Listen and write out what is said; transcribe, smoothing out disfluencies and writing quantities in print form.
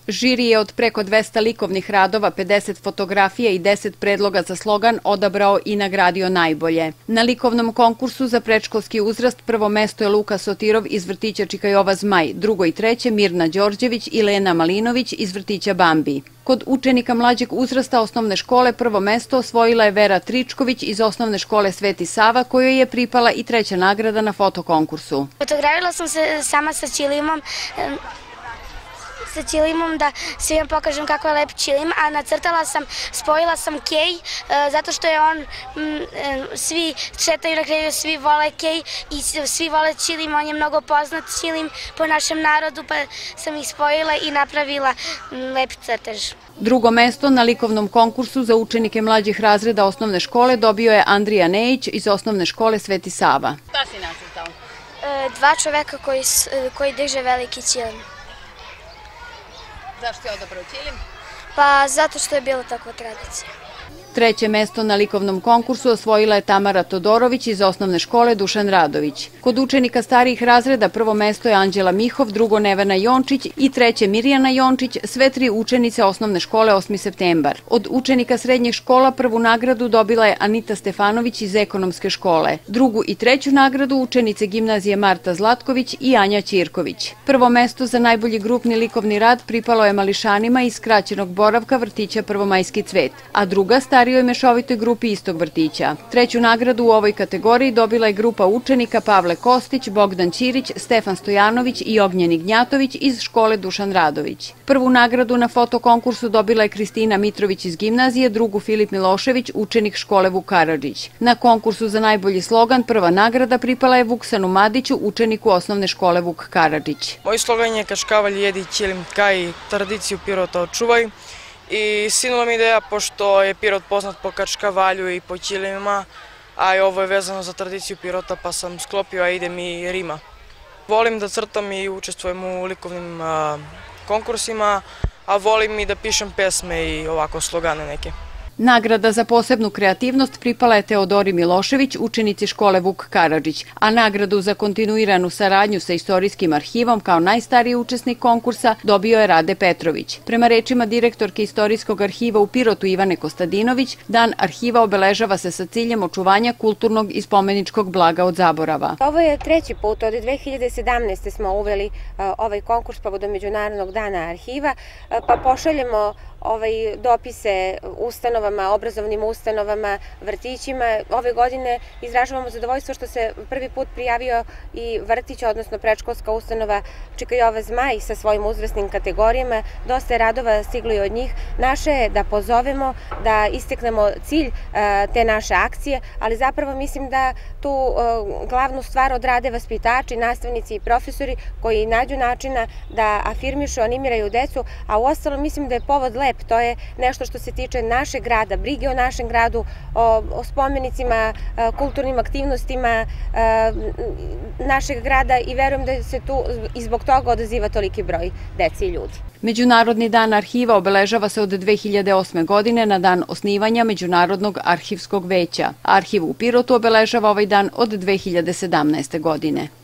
Žiri je od preko 200 likovnih radova, 50 fotografija i 10 predloga za slogan odabrao i nagradio najbolje. Na likovnom konkursu za predškolski uzrast prvo mesto je Luka Sotirov iz vrtića Čikajova Zmaj, drugo i treće Mirna Đorđević i Lena Malinović iz vrtića Bambi. Kod učenika mlađeg uzrasta osnovne škole prvo mesto osvojila je Vera Tričković iz osnovne škole Sveti Sava, kojoj je pripala i treća nagrada na fotokonkursu. Fotografirala sam se sama sa ćilimom da svima pokažem kako je lep ćilim, a nacrtala sam, spojila sam kej, zato što je on, svi šetaju na kraju, svi vole kej i svi vole ćilim, on je mnogo poznat ćilim po našem narodu, pa sam ih spojila i napravila lep crtež. Drugo mesto na likovnom konkursu za učenike mlađih razreda osnovne škole dobio je Andrija Nejić iz osnovne škole Sveti Sava. Šta si nacrtao? Dva čoveka koji drže veliki ćilim. Zašto je odabrao ćilim? Pa zato što je bila takva tradicija. Treće mesto na likovnom konkursu osvojila je Tamara Todorović iz osnovne škole Dušan Radović. Kod učenika starijih razreda prvo mesto je Anđela Mihov, drugo Nevena Jončić i treće Mirjana Jončić, sve tri učenice osnovne škole 8. septembar. Od učenika srednjih škola prvu nagradu dobila je Anita Stefanović iz ekonomske škole. Drugu i treću nagradu učenice gimnazije Marta Zlatković i Anja Ćirković. Prvo mesto za najbolji grupni likovni rad pripalo je mališanima iz skraćenog boravka vrtića Prvomajski cvet, a druga starijoj mešovitoj grupi istog vrtića. Treću nagradu u ovoj kategoriji dobila je grupa učenika Pavle Kostić, Bogdan Ćirić, Stefan Stojanović i Ognjeni Gnjatović iz škole Dušan Radović. Prvu nagradu na fotokonkursu dobila je Kristina Mitrović iz gimnazije, drugu Filip Milošević, učenik škole Vuk Karadžić. Na konkursu za najbolji slogan prva nagrada pripala je Vuksanu Madiću, učeniku osnovne škole Vuk Karadžić. Moj slogan je Kaškavalj jedi ćilim tkaj, tradiciju Pirota očuvaj. I sinulo mi ideja, pošto je Pirot poznat po kačkavalju i po ćilimima, a i ovo je vezano za tradiciju Pirota, pa sam sklopio, a idem i Rima. Volim da crtam i učestvujem u likovnim konkursima, a volim i da pišem pesme i ovako slogane neke. Nagrada za posebnu kreativnost pripala je Teodori Milošević, učenici škole Vuk Karadžić, a nagradu za kontinuiranu saradnju sa Istorijskim arhivom kao najstariji učesnik konkursa dobio je Rade Petrović. Prema rečima direktorke Istorijskog arhiva u Pirotu Ivane Kostadinović, Dan arhiva obeležava se sa ciljem očuvanja kulturnog i spomeničkog blaga od zaborava. Ovo je treći put, od 2017. smo uveli ovaj konkurs povodom Međunarodnog dana arhiva, pa pošaljemo dopise ustanovama, obrazovnim ustanovama, vrtićima. Ove godine izražavamo zadovoljstvo što se prvi put prijavio i vrtić, odnosno predškolska ustanova Čikajova Zmaj sa svojim uzrasnim kategorijama. Dosta je radova stiglo i od njih. Naše je da pozovemo, da isteknemo cilj te naše akcije, ali zapravo mislim da tu glavnu stvar odrade vaspitači, nastavnici i profesori koji nađu načina da afirmišu, animiraju decu, a uostalom mislim da je povod lep. To je nešto što se tiče našeg grada, brige o našem gradu, o spomenicima, kulturnim aktivnostima našeg grada i verujem da se tu i zbog toga odaziva toliki broj dece i ljudi. Međunarodni dan arhiva obeležava se od 2008. godine na dan osnivanja Međunarodnog arhivskog veća. Arhiv u Pirotu obeležava ovaj dan od 2017. godine.